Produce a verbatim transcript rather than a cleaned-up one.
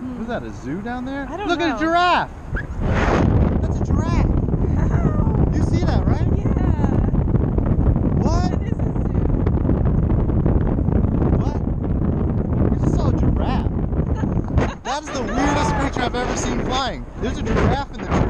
Hmm. Is that, a zoo down there? I don't Look know. at a giraffe! That's a giraffe! You see that, right? Yeah. What? It is a zoo. What? We just saw a giraffe. That is the weirdest creature I've ever seen flying. There's a giraffe in the